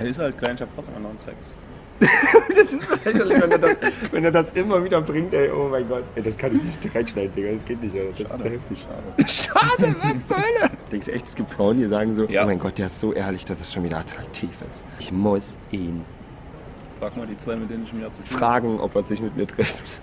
Ist halt klein, ich hab trotzdem anderen Sex. Das ist lächerlich, wenn er das immer wieder bringt, ey, oh mein Gott. Ey, das kann ich nicht reinschneiden, Digga, das geht nicht, Alter. Das ist zu heftig. Schade, was zur Hölle? Denkst du echt, es gibt Frauen, die sagen so, oh mein Gott, der ist so ehrlich, dass es schon wieder attraktiv ist. Ich muss ihn Frag mal die zwei, mit denen ich mir zu tun fragen, ob er sich mit mir trifft.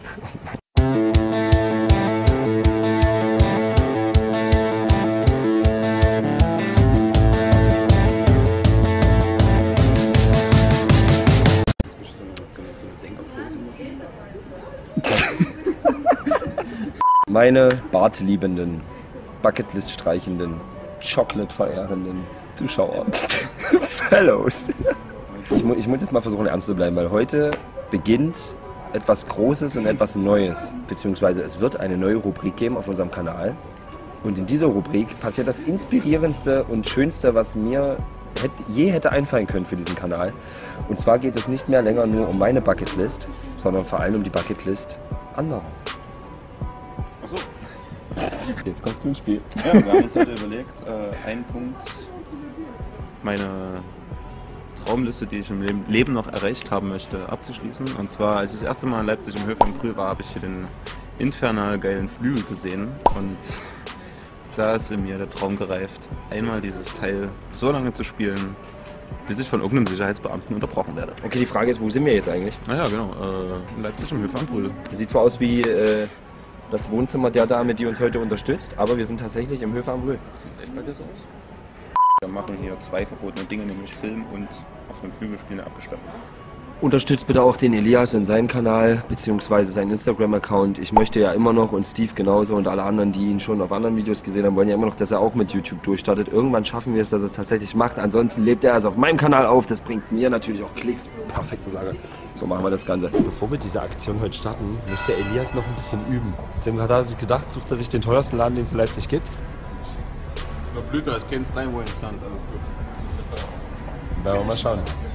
Meine Bartliebenden, Bucketlist-streichenden, Chocolate-verehrenden Zuschauer, Fellows. Ich muss jetzt mal versuchen, ernst zu bleiben, weil heute beginnt etwas Großes und etwas Neues. Beziehungsweise es wird eine neue Rubrik geben auf unserem Kanal. Und in dieser Rubrik passiert das Inspirierendste und Schönste, was mir je hätte einfallen können für diesen Kanal. Und zwar geht es nicht mehr länger nur um meine Bucketlist, sondern vor allem um die Bucketlist anderer. Achso. Jetzt kommst du ins Spiel. Ja, wir haben uns heute überlegt, einen Punkt, meine Traumliste, die ich im Leben noch erreicht haben möchte, abzuschließen. Und zwar, als ich das erste Mal in Leipzig im Höfe am Brühl war, habe ich hier den infernal geilen Flügel gesehen. Und da ist in mir der Traum gereift, einmal dieses Teil so lange zu spielen, bis ich von irgendeinem Sicherheitsbeamten unterbrochen werde. Okay, die Frage ist, wo sind wir jetzt eigentlich? Naja, genau, in Leipzig im Höfe am Brühl. Sieht zwar aus wie das Wohnzimmer der Dame, die uns heute unterstützt, aber wir sind tatsächlich im Höfe am Brühl. Sieht echt bei dir so aus? Wir machen hier zwei verbotene Dinge, nämlich Film und auf einem Flügel spielen abgesperrt. Unterstützt bitte auch den Elias in seinen Kanal, beziehungsweise seinen Instagram-Account. Ich möchte ja immer noch, und Steve genauso und alle anderen, die ihn schon auf anderen Videos gesehen haben, wollen ja immer noch, dass er auch mit YouTube durchstartet. Irgendwann schaffen wir es, dass er es tatsächlich macht. Ansonsten lebt er also auf meinem Kanal auf. Das bringt mir natürlich auch Klicks. Perfekte Sache. So machen wir das Ganze. Bevor wir diese Aktion heute starten, muss der Elias noch ein bisschen üben. Deswegen hat er sich gedacht, sucht er sich den teuersten Laden, den es in Leipzig gibt. Das ist noch blöder als Ken Steinway in Sons, alles gut. Werden wir mal schauen.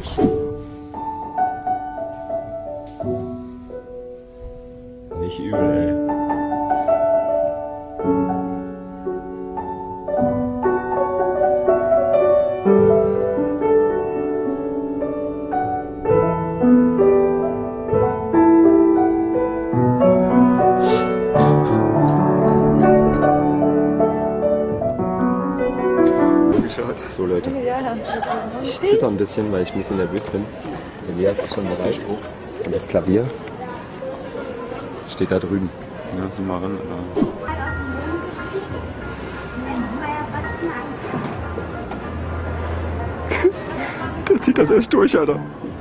Nicht übel, ey. So Leute, ich zitter ein bisschen, weil ich ein bisschen nervös bin. Elias ist schon bereit und das Klavier steht da drüben. Ja, sieh mal ran, Der zieht das echt durch, Alter.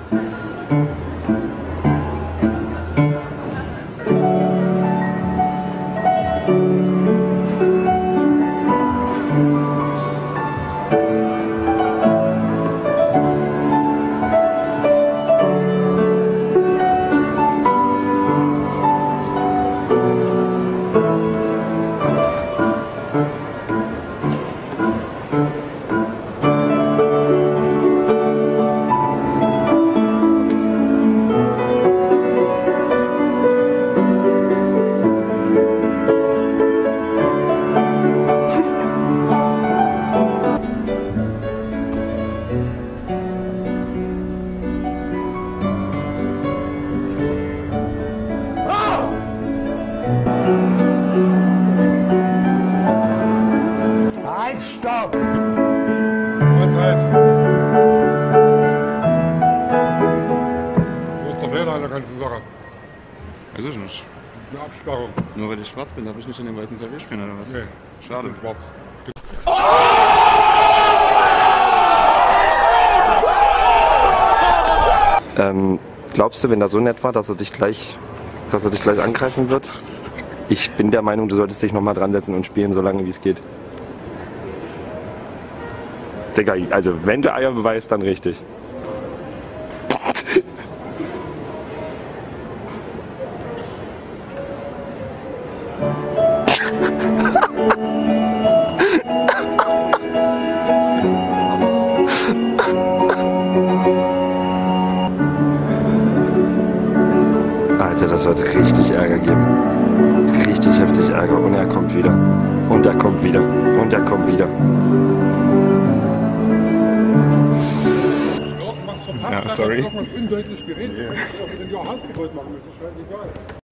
Stopp! Mahlzeit! Wo ist der Fehler an der ganzen Sache? Weiß ich nicht. Das ist eine Absperrung. Nur weil ich schwarz bin, darf ich nicht in den weißen Klavier spielen, oder was? Nee, schade. Ich bin schwarz. Glaubst du, wenn er so nett war, dass er dich gleich angreifen wird? Ich bin der Meinung, du solltest dich nochmal dran setzen und spielen, so lange wie es geht. Digga, also wenn du Eier beweist, dann richtig. Alter, das wird richtig Ärger geben. Richtig heftig Ärger. Und er kommt wieder. Und er kommt wieder. Und er kommt wieder. Irgendwas verpasst, Ja, da sorry. hat irgendwas undeutlich geredet. Yeah. Wenn du auch Hausverbot machen möchtest, ist scheißegal.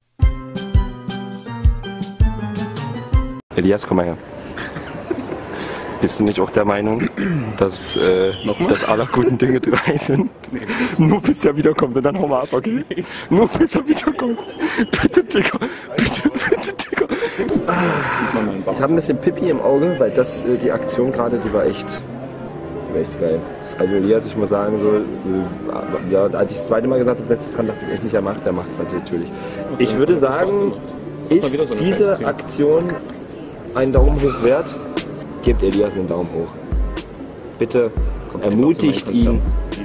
Elias, komm mal her. Bist du nicht auch der Meinung, dass aller guten Dinge 3 sind? Nee. Nur bis er wiederkommt und dann hau mal ab, okay? Nee. Nur bis er wiederkommt. Bitte, Digga. Bitte, Digga. Ich habe ein bisschen Pipi im Auge, weil die Aktion gerade, die war echt geil. Also Elias, ich muss sagen, so, ja, als ich das zweite Mal gesagt habe, setz dich dran, dachte ich echt nicht, er macht es natürlich. Ich würde sagen, ist diese Aktion einen Daumen hoch wert? Gebt Elias einen Daumen hoch. Bitte ermutigt ihn.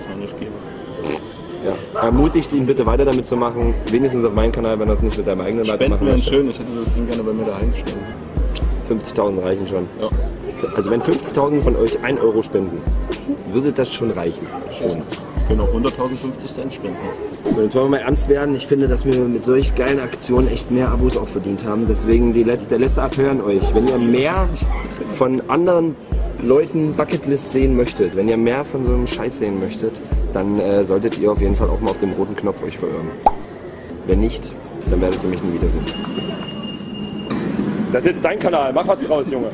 Ja, ermutigt ihn bitte weiter damit zu machen. Wenigstens auf meinem Kanal, wenn er es nicht mit seinem eigenen weitermachen möchte. Schön, ich hätte das Ding gerne bei mir daheim stehen. 50.000 reichen schon. Ja. Also wenn 50.000 von euch 1 Euro spenden, würde das schon reichen. Schon. Es können auch 100.050 Cent spenden. So, jetzt wollen wir mal ernst werden. Ich finde, dass wir mit solch geilen Aktionen echt mehr Abos auch verdient haben. Deswegen der letzte Appell an euch. Wenn ihr mehr von anderen Leuten Bucketlist sehen möchtet, wenn ihr mehr von so einem Scheiß sehen möchtet, dann solltet ihr auf jeden Fall auch mal auf dem roten Knopf euch verirren. Wenn nicht, dann werdet ihr mich nie wiedersehen. Das ist jetzt dein Kanal. Mach was draus, Junge.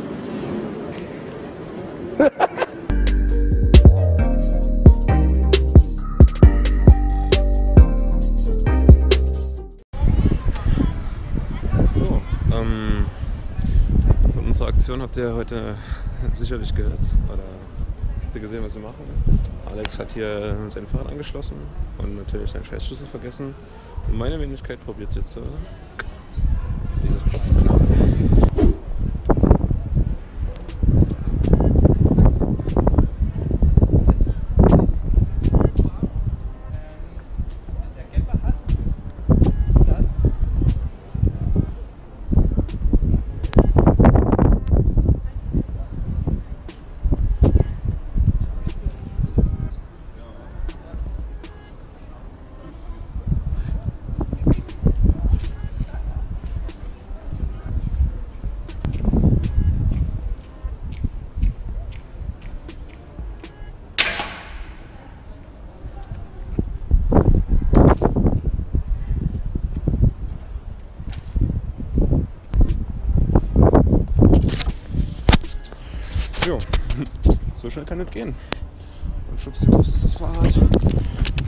Von unserer Aktion habt ihr heute sicherlich gehört oder habt ihr gesehen, was wir machen. Alex hat hier sein Fahrrad angeschlossen und natürlich seinen Scheißschlüssel vergessen. Und meine Wenigkeit probiert jetzt dieses Pass zu knacken. Jo, so schnell kann das gehen. Und schubst ist das Fahrrad.